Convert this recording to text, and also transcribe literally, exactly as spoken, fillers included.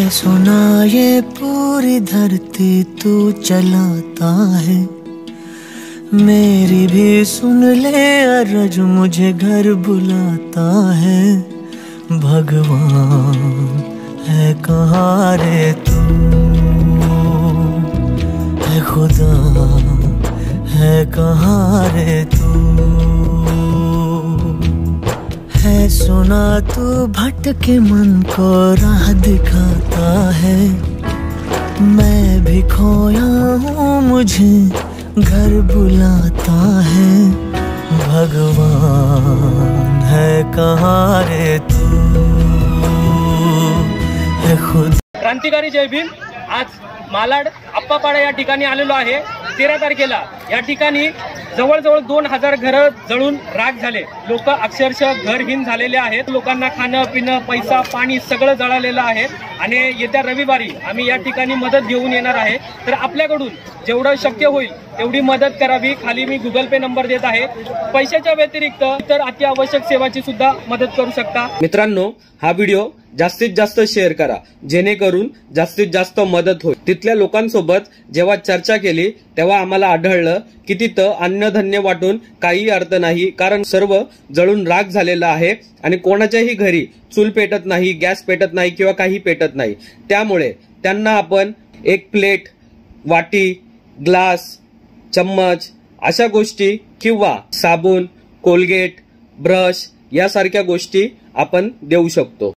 है सुना ये पूरी धरती तू चलाता है, मेरी भी सुन ले अरज मुझे घर बुलाता है। भगवान है कहाँ रे तू, है खुदा है कहाँ रे तू, है सुना तू भटके मन को राह दिखाता है। मैं भी खोया हूँ मुझे घर बुलाता है। भगवान है कहाँ रे तू, है खुद। क्रांतिकारी जय भीम। आज मालाड आप्पापाडा या ठिकाणी आलेलो आहे। तेरा तारखेला या ठिकाणी जवळजवळ दोन हजार घरं जळून राख झाले। लोक अक्षरशः घरहीन झालेले आहेत। लोकांना खाणं पिणं पैसा पाणी सगळं जळालेलं आहे आणि येत्या रविवारी आम्ही या ठिकाणी मदत घेऊन येणार आहे। तर आपल्याकडून जेवढं शक्य होईल तेवढी मदत करावी। खाली मी गुगल पे नंबर देत आहे। पैशाच्या व्यतिरिक्त इतर अत्यावश्यक सेवाची सुद्धा मदत करू शकता। मित्रांनो, हा व्हिडिओ जास्तीत जास्त शेअर करा जेणेकरून जास्तीत जास्त मदत होईल। तिथल्या लोकांसोबत जेव्हा चर्चा केली तेव्हा आम्हाला आढळलं की तिथं अन्नधान्य वाटून काही अर्थ नाही, कारण सर्व जळून राख झालेलं आहे आणि कोणाच्याही घरी चूल पेटत नाही, गॅस पेटत नाही किंवा काही पेटत नाही। त्यामुळे त्यांना आपण एक प्लेट, वाटी, ग्लास, चम्मच अशा गोष्टी किंवा साबण, कोलगेट, ब्रश यासारख्या गोष्टी आपण देऊ शकतो।